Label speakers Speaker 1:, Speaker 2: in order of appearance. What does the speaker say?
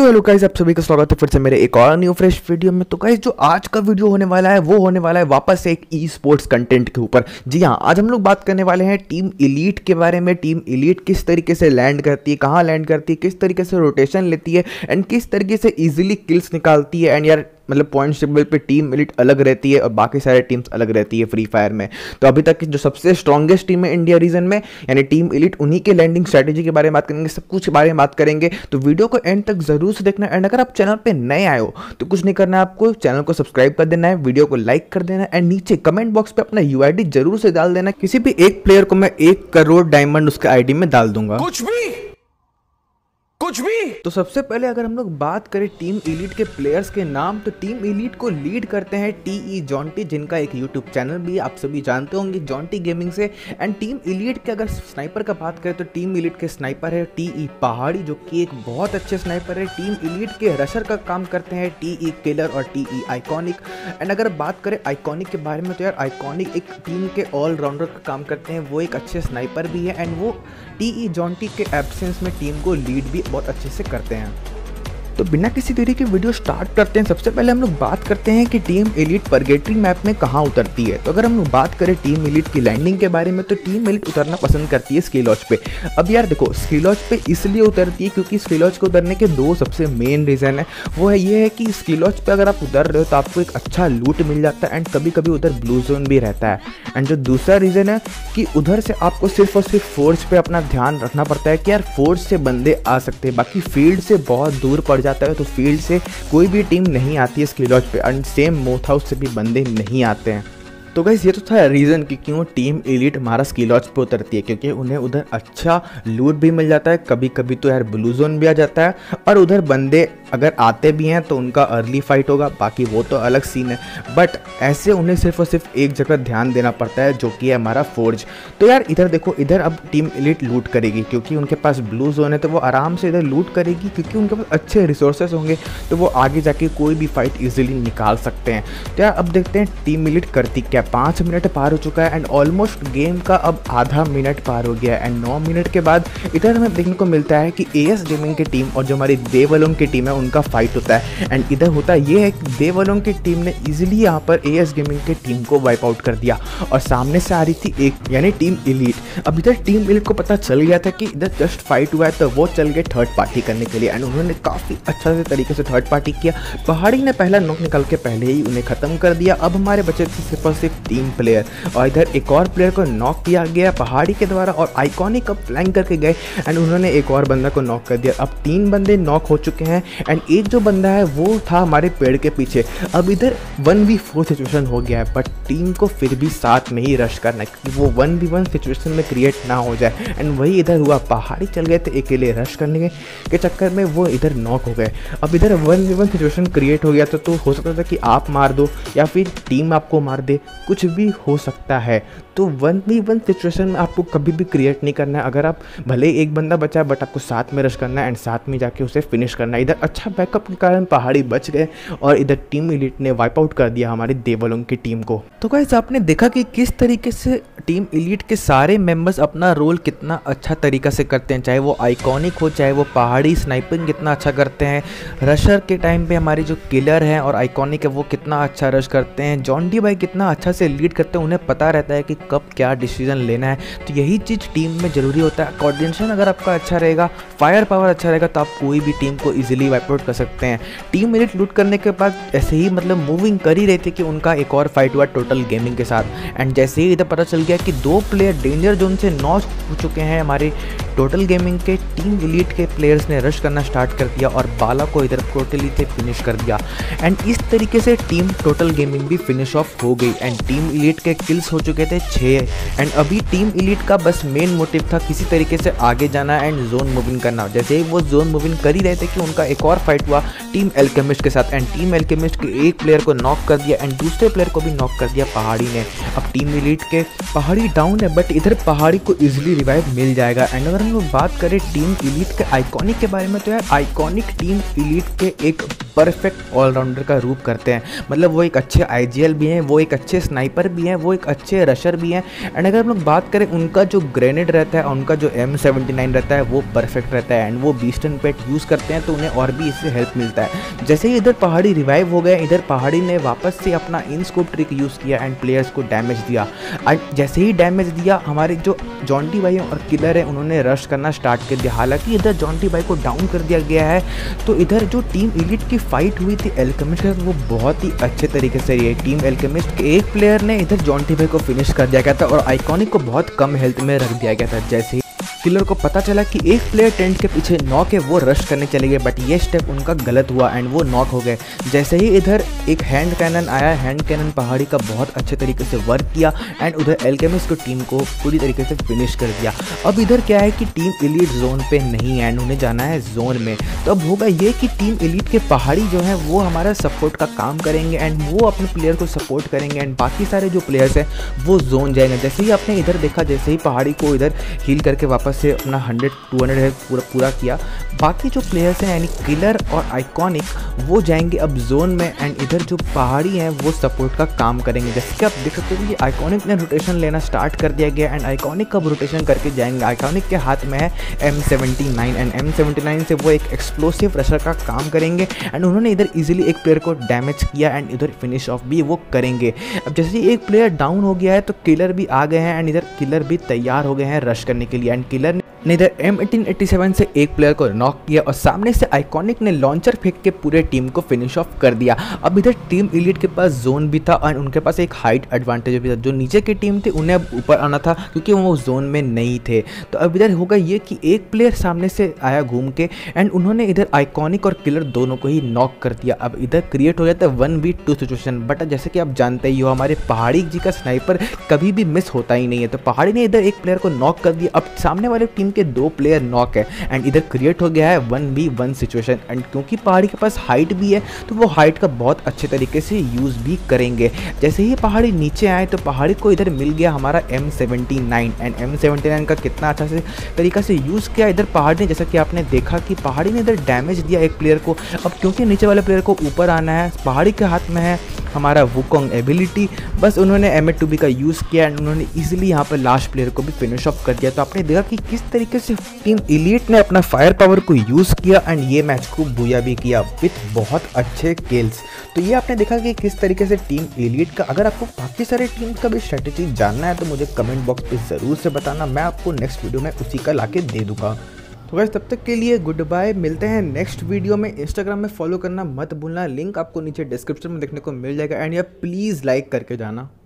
Speaker 1: Hello guys, आप सभी का स्वागत है फिर से मेरे एक और न्यू फ्रेश वीडियो में। तो गाइस, जो आज का वीडियो होने वाला है वो होने वाला है वापस से एक ई स्पोर्ट्स कंटेंट के ऊपर। जी हाँ, आज हम लोग बात करने वाले हैं टीम एलीट के बारे में। टीम एलीट किस तरीके से लैंड करती है, कहाँ लैंड करती है, किस तरीके से रोटेशन लेती है एंड किस तरीके से इजीली किल्स निकालती है। एंड यार मतलब पॉइंट टेबल पे टीम एलीट अलग रहती है और बाकी सारे टीम्स अलग रहती है फ्री फायर में। तो अभी तक की जो सबसे स्ट्रॉन्गेस्ट टीम है इंडिया रीजन में यानी टीम एलीट, उन्हीं के लैंडिंग स्ट्रैटेजी के बारे में बात करेंगे, सब कुछ के बारे में बात करेंगे। तो वीडियो को एंड तक जरूर से देखना। एंड अगर आप चैनल पे नए आए हो तो कुछ नहीं करना है, आपको चैनल को सब्सक्राइब कर देना है, वीडियो को लाइक कर देना है एंड नीचे कमेंट बॉक्स पे अपना यूआईडी जरूर से डाल देना। किसी भी एक प्लेयर को मैं 1 करोड़ डायमंड उसके आईडी में डाल दूंगा, कुछ भी। तो सबसे पहले अगर हम लोग बात करें टीम एलीट के प्लेयर्स के नाम, तो टीम एलीट को लीड करते हैं टीई जॉन्टी, जिनका एक यूट्यूब चैनल भी आप सभी जानते होंगे, जॉन्टी गेमिंग से। एंड टीम एलीट के अगर स्नाइपर का बात करें तो टीम एलीट के स्नाइपर है टीई पहाड़ी, जो कि एक बहुत अच्छे स्नाइपर है। टीम एलीट के रशर का काम करते हैं टीई किलर और टीई आइकॉनिक। एंड अगर बात करें आइकॉनिक के बारे में तो यार आइकॉनिक एक टीम के ऑलराउंडर का काम करते हैं, वो एक अच्छे स्नाइपर भी है एंड वो टीई जॉन्टी के एब्सेंस में टीम को लीड भी बहुत अच्छे से करते हैं। तो बिना किसी देरी के वीडियो स्टार्ट करते हैं। सबसे पहले हम लोग बात करते हैं कि टीम एलीट परगेटरी मैप में कहाँ उतरती है। तो अगर हम लोग बात करें टीम एलीट की लैंडिंग के बारे में तो टीम एलीट उतरना पसंद करती है स्की लॉन्च पे। अब यार देखो, स्की लॉन्च पे इसलिए उतरती है क्योंकि स्की लॉन्च को उतरने के दो सबसे मेन रीज़न है। वो है ये है कि स्की लॉन्च पे अगर आप उतर रहे हो तो आपको एक अच्छा लूट मिल जाता है एंड कभी कभी उधर ब्लू जोन भी रहता है। एंड जो दूसरा रीज़न है कि उधर से आपको सिर्फ और सिर्फ फोर्स पे अपना ध्यान रखना पड़ता है कि यार फोर्स से बंदे आ सकते हैं, बाकी फील्ड से बहुत दूर पड़ जाता है, तो फील्ड से कोई भी टीम नहीं आती है स्की लॉन्च पे। एंड सेम मोथ हाउस से भी बंदे नहीं आते हैं। तो गाइस, ये तो था रीज़न कि क्यों टीम एलीट हमारा स्की लॉन्च पे उतरती है, क्योंकि उन्हें उधर अच्छा लूट भी मिल जाता है, कभी कभी तो यार ब्लू जोन भी आ जाता है और उधर बंदे अगर आते भी हैं तो उनका अर्ली फाइट होगा, बाकी वो तो अलग सीन है। बट ऐसे उन्हें सिर्फ और सिर्फ एक जगह ध्यान देना पड़ता है, जो कि है हमारा फोर्ज। तो यार इधर देखो, इधर अब टीम एलीट लूट करेगी क्योंकि उनके पास ब्लू जोन है, तो वो आराम से इधर लूट करेगी क्योंकि उनके पास अच्छे रिसोर्सेज होंगे, तो वो आगे जाके कोई भी फाइट इजीली निकाल सकते हैं। तो यार अब देखते हैं टीम एलीट करती क्या। 5 मिनट पार हो चुका है एंड ऑलमोस्ट गेम का अब आधा मिनट पार हो गया है। एंड 9 मिनट के बाद इधर हमें देखने को मिलता है कि एएस गेमिंग की टीम और जो हमारी देवलोंग की टीम है उनका फाइट होता है। एंड इधर होता ये है कि देवलोंग की टीम ने इजीली यहाँ पर एएस गेमिंग की टीम को वाइप आउट कर दिया और सामने से आ रही थी एक यानी टीम एलीट। अब इधर टीम एलीट को पता चल गया था कि इधर जस्ट फाइट हुआ है, तो वो चल गए थर्ड पार्टी करने के लिए। एंड उन्होंने काफ़ी अच्छा से तरीके से थर्ड पार्टी किया। पहाड़ी ने पहला नॉक निकाल के पहले ही उन्हें ख़त्म कर दिया। अब हमारे बचे थे सिर्फ और सिर्फ 3 प्लेयर और इधर एक और प्लेयर को नॉक किया गया पहाड़ी के द्वारा और आइकॉनिक अब फ्लैंक करके गए एंड उन्होंने एक और बंदा को नॉक कर दिया। अब 3 बंदे नॉक हो चुके हैं एंड एक जो बंदा है वो था हमारे पेड़ के पीछे। अब इधर 1v4 सिचुएशन हो गया है, बट टीम को फिर भी साथ में ही रश करना है क्योंकि वो 1v1 सिचुएशन में क्रिएट ना हो जाए। एंड वही इधर हुआ, पहाड़ी चल गए थे अकेले रश करने के चक्कर में, वो इधर नॉक हो गए। अब इधर 1v1 सिचुएशन क्रिएट हो गया तो हो सकता था कि आप मार दो या फिर टीम आपको मार दे, कुछ भी हो सकता है। तो 1v1 सिचुएशन में आपको कभी भी क्रिएट नहीं करना है। अगर आप भले एक बंदा बचा है बट आपको साथ में रश करना है एंड साथ में जाके उसे फिनिश करना है। इधर अच्छा बैकअप के कारण पहाड़ी बच गए और इधर टीम एलीट ने वाइप आउट कर दिया हमारी देवलोंग की टीम को। तो गाइस, आपने देखा कि किस तरीके से टीम एलीट के सारे मेंबर्स अपना रोल कितना अच्छा तरीका से करते हैं, चाहे वो आइकॉनिक हो चाहे वो पहाड़ी स्नाइपिंग कितना अच्छा करते हैं। रशर के टाइम पे हमारी जो किलर है और आइकॉनिक है वो कितना अच्छा रश करते हैं। जॉन्टी भाई कितना अच्छा से लीड करते हैं, उन्हें पता रहता है कि कब क्या डिसीजन लेना है। तो यही चीज़ टीम में ज़रूरी होता है। कोऑर्डिनेशन अगर आपका अच्छा रहेगा, फायर पावर अच्छा रहेगा, तो आप कोई भी टीम को इजीली वाइप आउट कर सकते हैं। टीम एलीट लूट करने के बाद ऐसे ही मतलब मूविंग कर ही रही थी कि उनका एक और फाइट हुआ टोटल गेमिंग के साथ। एंड जैसे ही इधर पता चल गया कि 2 प्लेयर डेंजर जोन से नॉक हो चुके हैं हमारे टोटल गेमिंग के, टीम एलीट के प्लेयर्स ने रश करना स्टार्ट कर दिया और बाला को इधर टोटली से फिनिश कर दिया। एंड इस तरीके से टीम टोटल गेमिंग भी फिनिश ऑफ हो गई एंड टीम एलीट के किल्स हो चुके थे 6। एंड अभी टीम एलीट का बस मेन मोटिव था किसी तरीके से आगे जाना एंड जोन मूविंग करना। जैसे ही वो जोन मूविंग कर ही रहे थे कि उनका एक और फाइट हुआ टीम एल्केमिस्ट के साथ एंड टीम एल्केमिस्ट के एक प्लेयर को नॉक कर दिया एंड दूसरे प्लेयर को भी नॉक कर दिया पहाड़ी ने। अब टीम एलीट के पहाड़ी डाउन है बट इधर पहाड़ी को इजीली रिवाइव मिल जाएगा। एंड अगर हम लोग बात करें टीम एलीट के आइकॉनिक के बारे में तो यार आइकॉनिक टीम एलीट के एक परफेक्ट ऑलराउंडर का रूप करते हैं। मतलब वो एक अच्छे IGL भी हैं, वो एक अच्छे स्नाइपर भी हैं, वो एक अच्छे रशर भी हैं। एंड अगर हम लोग बात करें उनका जो ग्रेनेड रहता है, उनका जो M79 रहता है वो परफेक्ट रहता है। एंड वो बीस्टन पेट यूज़ करते हैं तो उन्हें और भी इससे हेल्प मिलता है। जैसे ही इधर पहाड़ी रिवाइव हो गए, इधर पहाड़ी ने वापस से अपना इन स्कोप ट्रिक यूज़ किया एंड प्लेयर्स को डैमेज दिया। जैसे ही डैमेज दिया, हमारे जो जॉन्टी भाई और किलर है उन्होंने रश करना स्टार्ट कर दिया। हालांकि इधर जॉन्टी भाई को डाउन कर दिया गया है। तो इधर जो टीम एलीट की फाइट हुई थी अल्केमिस्ट के साथ, वो बहुत ही अच्छे तरीके से रही है। टीम अल्केमिस्ट के एक प्लेयर ने इधर जॉन्टी भाई को फिनिश कर दिया गया था और आइकॉनिक को बहुत कम हेल्थ में रख दिया गया था। जैसे ही किलर को पता चला कि एक प्लेयर टेंट के पीछे नॉक है, वो रश करने चले गए, बट ये स्टेप उनका गलत हुआ एंड वो नॉक हो गए। जैसे ही इधर एक हैंड कैनन आया, हैंड कैनन पहाड़ी का बहुत अच्छे तरीके से वर्क किया एंड उधर अल्केमिस्ट को टीम को पूरी तरीके से फिनिश कर दिया। अब इधर क्या है कि टीम एलीट जोन पे नहीं है एंड उन्हें जाना है जोन में। तो अब होगा ये कि टीम एलीट के पहाड़ी जो है वो हमारा सपोर्ट का काम करेंगे एंड वो अपने प्लेयर को सपोर्ट करेंगे एंड बाकी सारे जो प्लेयर्स हैं वो जोन जाएंगे। जैसे ही आपने इधर देखा, जैसे ही पहाड़ी को इधर हील करके वापस से अपना 100-200 हेल्थ पूरा किया, बाकी जो प्लेयर्स हैं यानी किलर और आइकॉनिक वो जाएंगे अब जोन में एंड इधर जो पहाड़ी हैं वो सपोर्ट का काम करेंगे। जैसे कि आप देख सकते हो कि आइकॉनिक ने रोटेशन लेना स्टार्ट कर दिया गया एंड आइकॉनिक कब रोटेशन करके जाएंगे। आइकॉनिक के हाथ में है M79 एंड M79 से वो एक एक्सप्लोसिव रशर का काम करेंगे एंड उन्होंने इधर इजीली एक प्लेयर को डैमेज किया एंड इधर फिनिश ऑफ भी वो करेंगे। अब जैसे ही एक प्लेयर डाउन हो गया है तो किलर भी आ गए हैं एंड इधर किलर भी तैयार हो गए हैं रश करने के लिए एंड किलर ने इधर M1887 से एक प्लेयर को नॉक किया और सामने से आइकॉनिक ने लॉन्चर फेंक के पूरे टीम को फिनिश ऑफ कर दिया। अब इधर टीम एलीट के पास जोन भी था और उनके पास एक हाइट एडवांटेज भी था। जो नीचे की टीम थी उन्हें अब ऊपर आना था क्योंकि वो जोन में नहीं थे। तो अब इधर होगा ये कि एक प्लेयर सामने से आया घूम के एंड उन्होंने इधर आइकॉनिक और किलर दोनों को ही नॉक कर दिया। अब इधर क्रिएट हो जाता है 1v2 सिचुएशन। बट जैसे कि आप जानते ही हो, हमारे पहाड़ी जी का स्नाइपर कभी भी मिस होता ही नहीं है। तो पहाड़ी ने इधर एक प्लेयर को नॉक कर दिया। अब सामने वाले टीम के 2 प्लेयर नॉक है एंड इधर क्रिएट हो गया है 1v1 सिचुएशन। एंड क्योंकि पहाड़ी के पास हाइट भी है तो वो हाइट का बहुत अच्छे तरीके से यूज़ भी करेंगे। जैसे ही पहाड़ी नीचे आए तो पहाड़ी को इधर मिल गया हमारा M79 एंड M79 का कितना अच्छा से तरीका से यूज़ किया इधर पहाड़ी ने। जैसा कि आपने देखा कि पहाड़ी ने इधर डैमेज दिया एक प्लेयर को। अब क्योंकि नीचे वाले प्लेयर को ऊपर आना है, पहाड़ी के हाथ में है हमारा वुकोंग एबिलिटी, बस उन्होंने M8 का यूज़ किया एंड उन्होंने इजीली यहाँ पर लास्ट प्लेयर को भी फिनिश ऑफ कर दिया। तो आपने देखा कि किस तरीके से टीम एलीट ने अपना फायर पावर को यूज़ किया एंड ये मैच को बुया भी किया विथ बहुत अच्छे किल्स। तो ये आपने देखा कि किस तरीके से टीम एलीट का, अगर आपको बाकी सारे टीम का भी स्ट्रेटेजी जानना है तो मुझे कमेंट बॉक्स पे ज़रूर से बताना, मैं आपको नेक्स्ट वीडियो में उसी का लाके दे दूँगा। तो गाइस तब तक के लिए गुड बाय, मिलते हैं नेक्स्ट वीडियो में। इंस्टाग्राम में फॉलो करना मत भूलना, लिंक आपको नीचे डिस्क्रिप्शन में देखने को मिल जाएगा एंड यार प्लीज़ लाइक करके जाना।